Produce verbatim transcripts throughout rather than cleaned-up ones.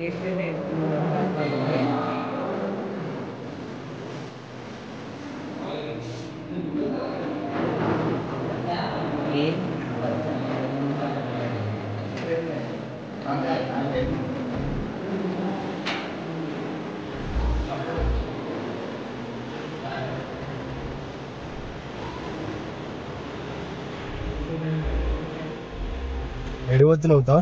ఎడిపోతున్నావుతా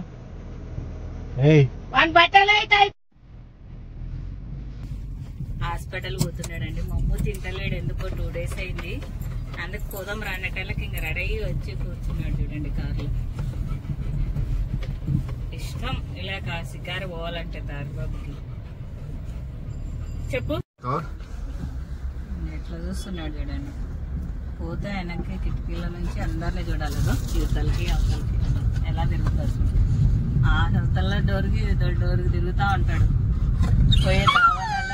hospital పోతున్నాడండి. మమ్ము తింటలేడు ఎందుకో, two days అయింది. అందుకు పోదాం రానటళ్ళకి ఇంక రెడీ అయ్యి వచ్చి కూర్చున్నాడు చూడండి కార్లో. ఇష్టం ఇలా షికారు పోవాలంటే తారబాబుకి. చెప్పు ఎట్లా చూస్తున్నాడు చూడండి. పోతే ఆయనకి కిటికీల నుంచి అందరినీ చూడాలి. యువతలకి అవతలకి ఎలా తిరుగుతారు. ఆ అవతల డోర్కి డోర్కి తిరుగుతా ఉంటాడు. పోయే తావాలల్లా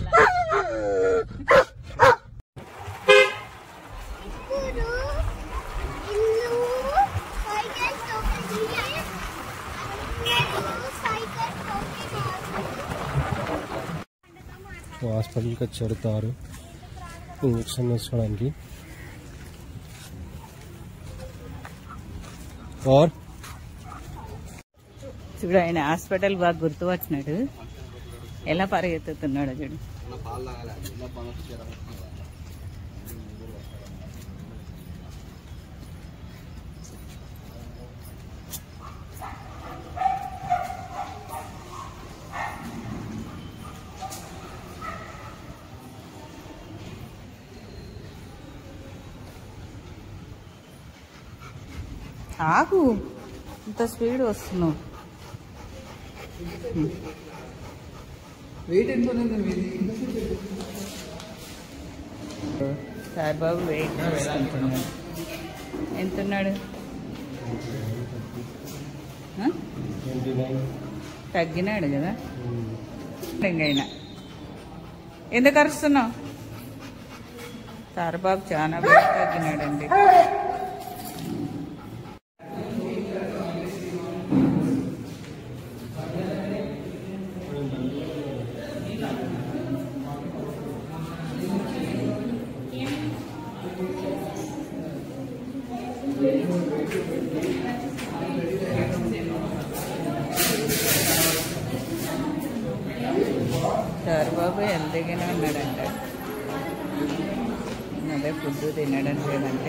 చూడాలి. హాస్పిటల్కి వచ్చారు తారు ఇంజక్షన్ వేసుకోవడానికి. చూడు ఆయన హాస్పిటల్ బాగా గుర్తు వచ్చినాడు. ఎలా పరిగెత్తుతున్నాడు చూడు. ఆగు, ఇంత స్పీడ్ వస్తున్నావు. సాయిబాబు వెయిట్ చేసుకుంటున్నాడు. ఎంతున్నాడు? తగ్గినాడు కదా. ఇంకైనా ఎందుకు అరుస్తున్నావు? సాయిబాబు చాలా వెయిట్ తగ్గినాడండి. సాయిబాబు హెల్తీగానే ఉన్నాడంట. అదే ఫుడ్ తినడం లేదంటే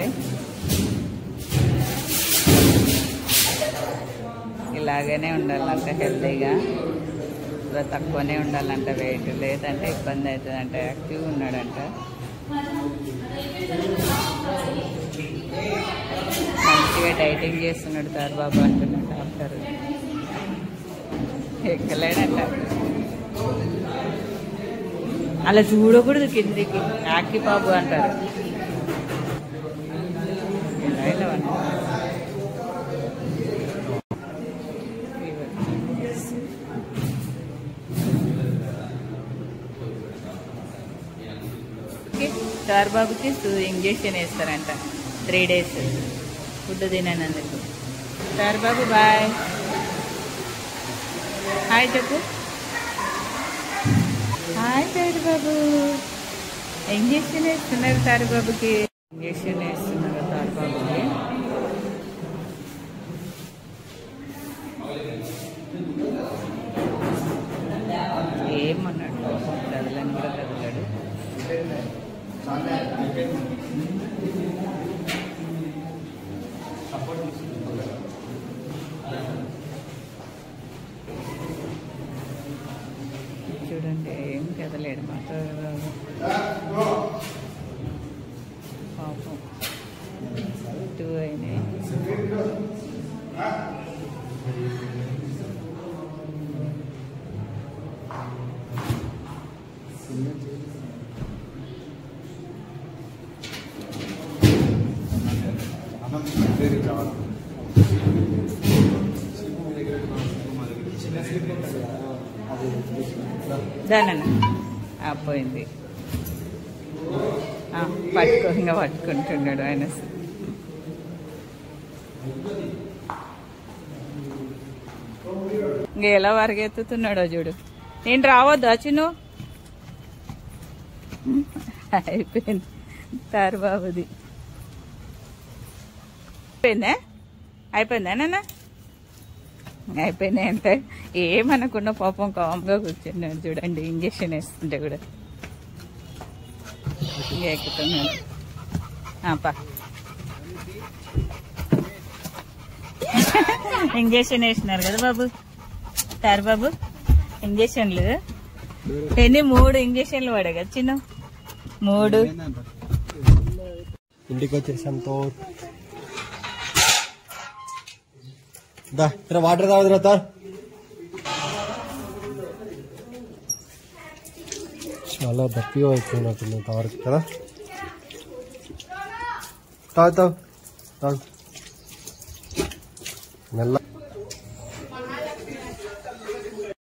ఇలాగనే ఉండాలంట. హెల్తీగా తక్కువనే ఉండాలంట. వెయిట్ లేదంటే ఇబ్బంది అవుతుందంట. యాక్టివ్గా ఉన్నాడంట. మంచిగా డైటింగ్ చేస్తున్నాడు సాయిబాబు అంటున్నాడు డాక్టర్. ఎక్కలేడంట. అలా చూడకూడదు కిందికి. యాక్టి బాబు అంటారు. సాయిబాబుకి ఇంజక్షన్ వేస్తారంట త్రీ డేస్ ఫుడ్ తిననందుకు. సాయిబాబు బాయ్, హాయ్ చెప్పు. హాయ్ సాయిబాబు. ఇంజక్షన్ వేస్తున్నారు సాయిబాబుకి. ఇంజక్షన్ వేస్తున్నారు సాయిబాబుకి. ఏమన్నాడు కదలని కూడా కదలాడు. చూడండి ఏం కదలేడు మాట్లాడరాదు పాపం. టూ అయినాయి. దానన్న పోయింది. పట్టుకో, ఇంకా పట్టుకుంటున్నాడు ఆయన. ఇంకా ఎలా పరిగెత్తుతున్నాడో చూడు. నేను రావద్దు చిన్ను. అయిపోయింది తారు బాబుది. అయిపోయిందా అయిపోయిందా నాన్న? అయిపోయినాయి అంటే ఏమనకుండా పాపం కామ్గా కూర్చున్నాడు చూడండి. ఇంజక్షన్ వేస్తుంటే కూడా ఇంకా ఎక్కుతున్నాడు. పా ఇంజక్షన్ వేసినారు కదా బాబు, తారు బాబు. ఇంజక్షన్లు ఎన్ని? మూడు ఇంజక్షన్లు పడే కదా చిన్న, మూడు. ఇంటికి వచ్చేసాంతో వాటర్ తాగుతున్నా తార్. చాలా దప్పిగా అయిపోయినట్టుంది తారు కదా. తాగు తాగు తాగు మెల్ల.